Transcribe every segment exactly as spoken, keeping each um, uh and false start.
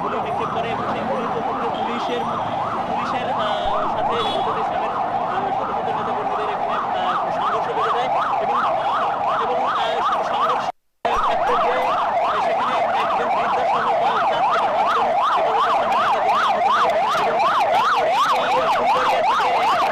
গুলি নিক্ষেপ করে এবং সেই গুলির প্রকৃত পুলিশের পুলিশের সাথে হেফাজতে ইসলামের শত শত নেতাকর্মীদের এখানে সংঘর্ষ বেড়ে যায় এবং এবং সংঘর্ষ এক পর্যায়ে সেখানে একজন বৃদ্ধা সহ চার থেকে পাঁচজন হেফাজতে ইসলামের নেতাকর্মী আহত হয় এবং তারপরে এই ফুলবাড়িয়া থেকে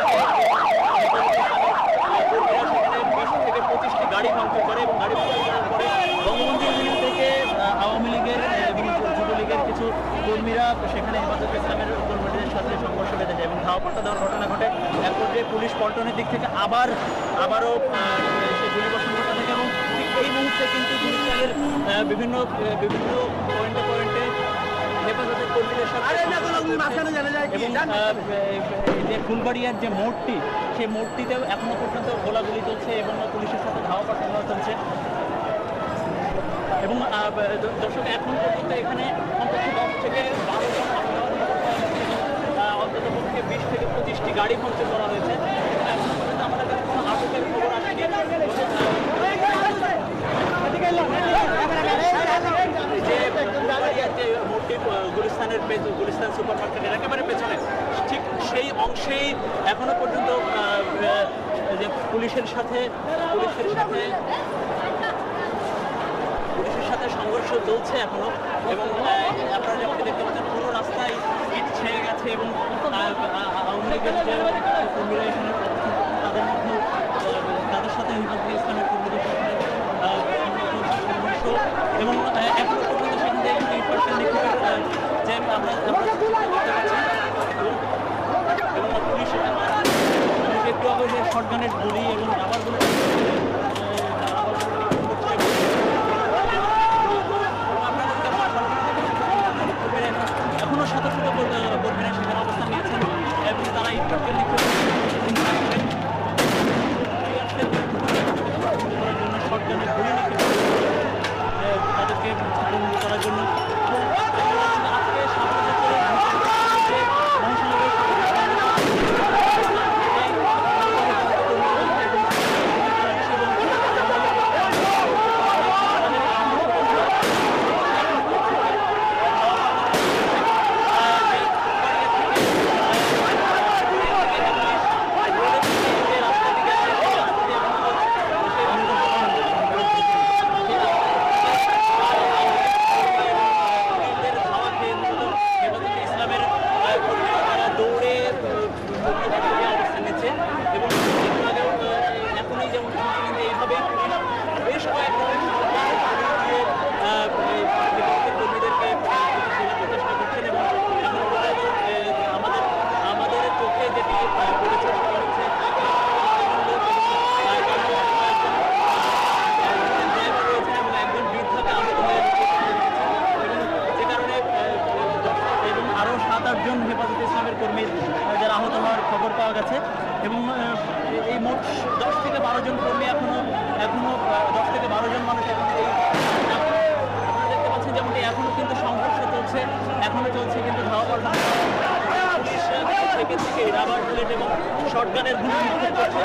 কর্মীরা সেখানে বিশ থেকে পঁচিশটি গাড়ি ভাঙচুর করে এবং গাড়ি ভাঙচুর করার পরে বঙ্গবন্ধু মিছিল থেকে আওয়ামী লীগের এবং যুবলীগের কিছু কর্মীরা সেখানে হেফাজতে ইসলামের কর্মীদের সাথে সংঘর্ষ বেঁধে যায় এবং ধাওয়া পাল্টা দেওয়ার ঘটনা ঘটে। এক পর্যায়ে পুলিশ পল্টনের দিক থেকে আবার আবারও সে গুলিবর্ষণ ঘটনা থাকে এবং ঠিক এই মুহূর্তে কিন্তু গুলিস্তানের বিভিন্ন বিভিন্ন পয়েন্টে পয়েন্টে হেফাজতের কর্মীদের সাথে এবং যে ফুলবাড়িয়ার যে মোড়টি সেই মোড়টিতেও এখনো পর্যন্ত গোলাগুলি চলছে এবং পুলিশের সাথে ধাওয়া পাল্টা দেওয়া চলছে এবং দর্শক এখন পর্যন্ত এখানে অন্তত দশ থেকে বারো জন অন্তত পক্ষে বিশ থেকে পঁচিশটি গাড়ি ভাঙচুর করা হয়েছে। এখন পর্যন্ত আমাদের কাছে কোনো আটকের খবর আসেনি। যে ফুলবাড়িয়ার যে মোড়টি গুলিস্তানের গুলিস্তান সুপার মার্কেটের একেবারে পেছনে ঠিক সেই অংশেই এখনো পর্যন্ত যে পুলিশের সাথে পুলিশের সাথে পুলিশের সাথে সংঘর্ষ চলছে এখনো এবং আপনারা যেমন দেখতে পাচ্ছেন পুরো রাস্তায় ইট ছেয়ে গেছে এবং আওয়ামী লীগের যে কর্মীরা এখানে তাদের মধ্যে তাদের সাথে হেফাজতে ইসলামের কর্মীদের সাথে সংঘর্ষ এবং এখনো পর্যন্ত সেখান থেকে এই পার্সেন্ট নিক্ষেপের যে আমরা দেখতে পাচ্ছি এবং পুলিশ একটু আগে যে শটগানের গুলি এবং রাবার গুলি এখনো শত শত কর্মীরা সেখানে অবস্থান নিয়েছেন এবং তারা ইটকে নিক্ষেপ জন্য শটগানের গুলি নিক্ষেপ তাদেরকে করার জন্য আজকে হেফাজতে ইসলামের কর্মীর যারা আহত হওয়ার খবর পাওয়া গেছে এবং এই মোট দশ থেকে বারো জন কর্মী এখনো এখনো দশ থেকে বারো জন মানুষ এখন এই আপনারা দেখতে পাচ্ছেন যেমনটি এখনো কিন্তু সংঘর্ষ চলছে এখনো চলছে কিন্তু ধাওয়া পাল্টা পুলিশ থেকে থেকে রাবার বুলেট এবং শটগানের গুলি নিক্ষেপ করছে।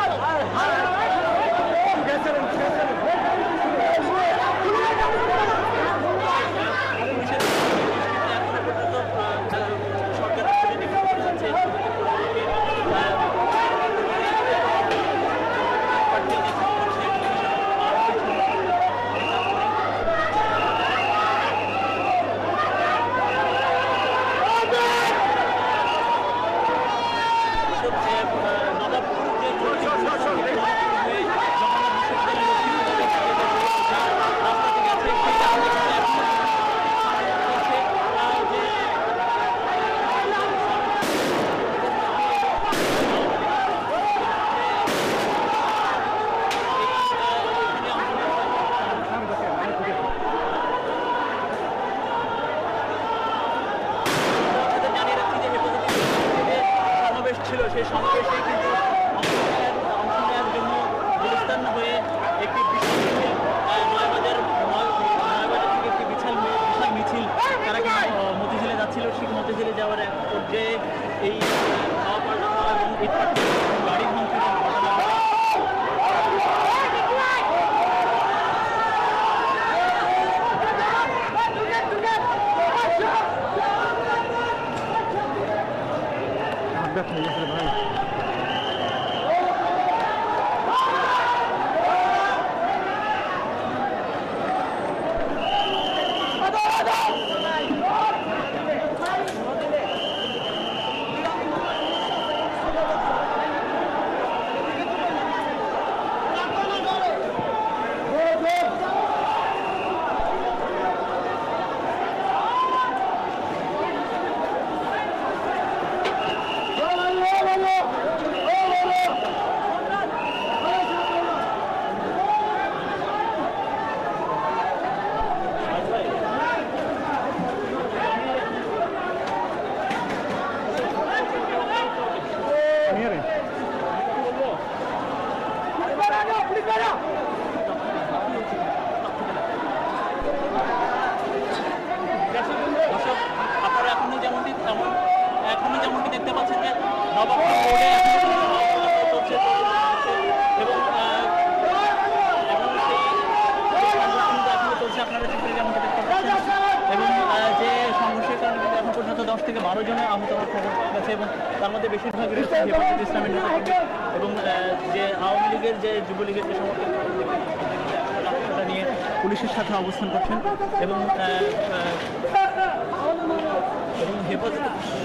ছিল সেই সমাবেশে কিন্তু অংশ নেওয়ার জন্য গুলিস্তান হয়ে একটি বিশাল মিছিল নয়বাজার নয়বাজার থেকে একটি বিশাল বিশাল মিছিল তারা কিন্তু মতিঝিলে যাচ্ছিল ঠিক মতিঝিলে যাওয়ার এক পর্যায়ে এই ধাওয়া পাল্টা এবং ইটপাটকেল গাড়ি ভাঙচুরের ঘটনা ঘটে। আপনারা এখনই যেমনটি তেমন এখনই যেমনটি দেখতে পাচ্ছেন যে নবাবপুর রোডে চলছে এবং এবং সেই এখনো চলছে আপনারা চিত্রে যেমনটি দেখতে পাচ্ছেন এবং যে সংঘর্ষের কারণে কিন্তু এখন পর্যন্ত দশ থেকে বারো জনের আহত হওয়ার খবর পাওয়া গেছে এবং তার মধ্যে বেশিরভাগ রয়েছে হেফাজত ইসলামের নেতাকর্মী এবং যে আওয়ামী লীগের যে যুবলীগের যে সমর্থক রাস্তাটা নিয়ে পুলিশের সাথে অবস্থান করছেন এবং এবং হেফাজত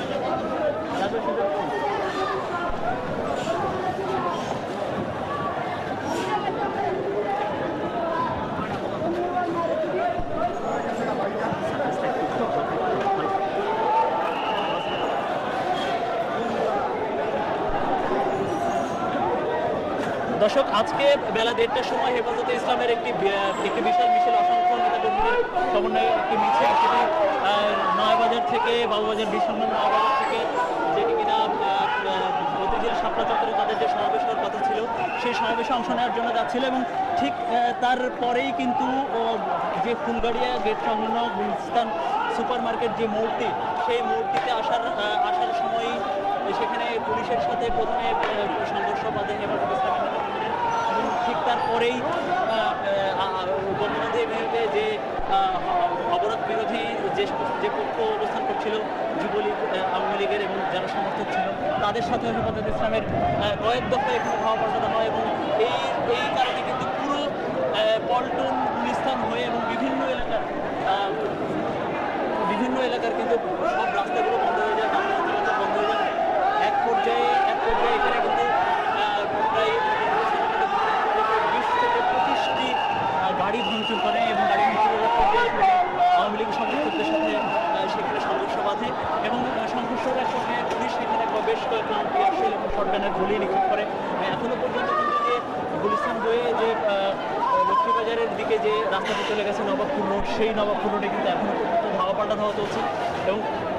দর্শক, আজকে বেলা দেড়টার সময় হেফাজতে ইসলামের একটি একটি বিশাল মিছিল অসংখ্য নেতাকর্মীদের সমন্বয়ে একটি মিছিল, সেটি নয়াবাজার থেকে বাবুবাজার বিশ্বনাথ নয়াবাজার থেকে যেটি কিনা মতিঝিল শাপলা চত্বরে তাদের যে সমাবেশ হওয়ার কথা ছিল সেই সমাবেশে অংশ নেওয়ার জন্য যাচ্ছিল এবং ঠিক তারপরেই কিন্তু যে ফুলগাড়িয়া গেট সংলগ্ন গুলিস্তান সুপার মার্কেট যে মোড়টি, সেই মোড়টিতে আসার আসার সময়ই সেখানে পুলিশের সাথে প্রথমে সংঘর্ষ বাধে হেফাজত ইসলামের এবং ঠিক তারপরেই বঙ্গবন্ধু এভিনিউতে যে অবরোধ বিরোধী যে যে পক্ষ অবস্থান করছিল যুবলীগ, আওয়ামী লীগের এবং যারা সমর্থক ছিল তাদের সাথে হেফাজত ইসলামের কয়েক দফায় এখানে ধাওয়া পাল্টানো হয় এবং এই এই কারণে কিন্তু পুরো পল্টন গুলিস্তান হয়ে এবং বিভিন্ন এলাকার বিভিন্ন এলাকার কিন্তু সব রাস্তাগুলো বন্ধ হয়ে যায়, যানবাহন চলাচল বন্ধ হয়ে যায়। এক পর্যায়ে এক পর্যায়ে এখানে কিন্তু প্রায় বিশ থেকে পঁচিশটি গাড়ি ভাঙচুর করে এবং গাড়ি ভাঙচুরের পর্যায়ে আওয়ামী লীগ সমর্থকদের সাথে সেখানে সংঘর্ষ বাঁধে এবং সংঘর্ষের এক পর্যায়ে পুলিশ সেখানে বেশ কয়েক রাউন্ড টিয়ারশেল এবং শটগানের গুলি নিক্ষেপ করে। এখনো পর্যন্ত কিন্তু যে গুলিস্তান হয়ে যে লক্ষ্মীবাজারের দিকে যে রাস্তাটি চলে গেছে নবাবপুর রোড, সেই নবাবপুর রোডে কিন্তু এখনো পর্যন্ত ধাওয়া পাল্টা ধাওয়া চলছে এবং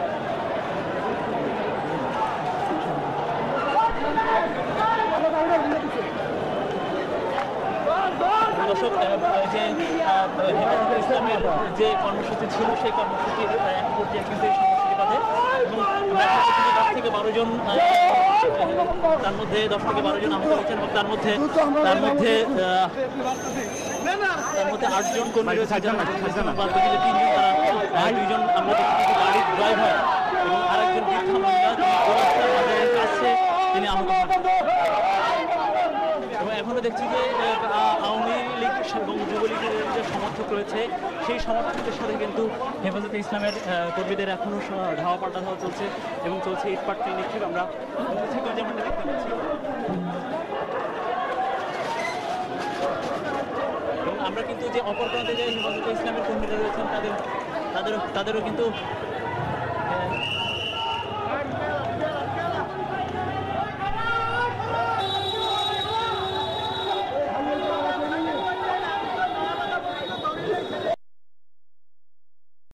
দর্শক, যে হেফাজত ইসলামের যে কর্মসূচি ছিল সেই কর্মসূচির এক পর্যায়ে কিন্তু এই সংঘর্ষটি বাধে এবং দশ থেকে বারো জন তার মধ্যে দশ থেকে বারো জন আহত হয়েছেন এবং তার মধ্যে তার মধ্যে তার মধ্যে আটজন কর্মী রয়েছে, বাদ বাকি যে তিনজন তারা দুইজন আমরা দেখছি গাড়ির ড্রাইভার এবং আরেকজন বৃদ্ধা মহিলা বাজারের কাছে তিনি আহত হন এবং এখনো দেখছি যে আওয়ামী লীগ এবং যুবলীগের যে সমর্থক রয়েছে সেই সমর্থকদের সাথে কিন্তু হেফাজতে ইসলামের কর্মীদের এখনও ধাওয়া পাল্টা ধাওয়া চলছে এবং চলছে ইটপাটকেল নিক্ষেপ আমরা যেমনটা দেখতে পাচ্ছি এবং আমরা কিন্তু যে অপর প্রান্তে যে হেফাজতে ইসলামের কর্মীরা রয়েছেন তাদের তাদেরও তাদেরও কিন্তু